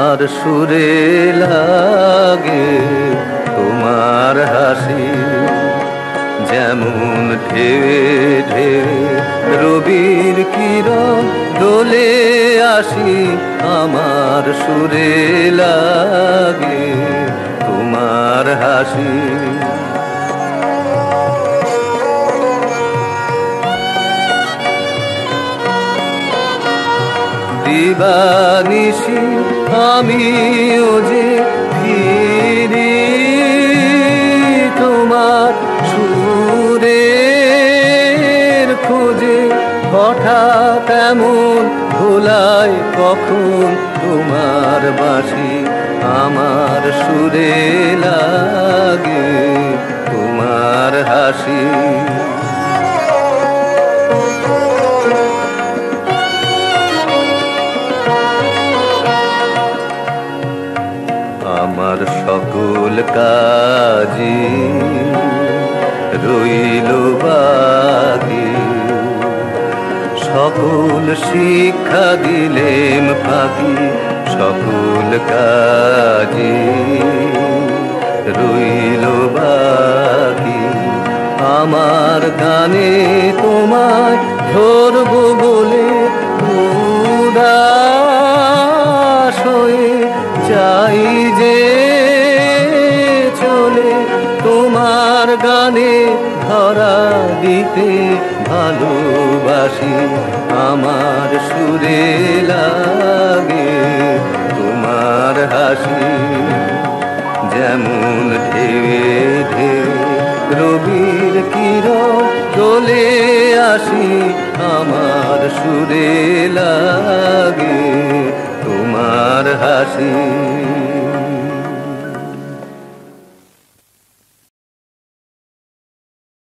আমার সুরে লাগে তোমার হাসি, যেমন ঢেউে ঢেউে রবির কিরণ দোলে আসি। আমার সুরে লাগে তোমার হাসি। দিবানিশি আমিও যে ফিরি তোমার সুরের খোঁজে। হঠাৎ এমন ভোলায় কখন তোমার বাঁশি। আমার সুরে লাগে তোমার হাসি। আমার সকল কাজে রইল বাকি, সকল শিক্ষা দিলেম ফাঁকি। সকল কাজে রইল বাকি, আমার গানে তোমায় ধরবো বলে উদাস হয়ে চাই যে চলে। তোমার গানে ধরা দিতে ভালোবাসি। আমার সুরে লাগে তোমার হাসি, যেমন ঢেউে ঢেউে রবির কিরণ দোলে আসি। আমার সুরে লাগে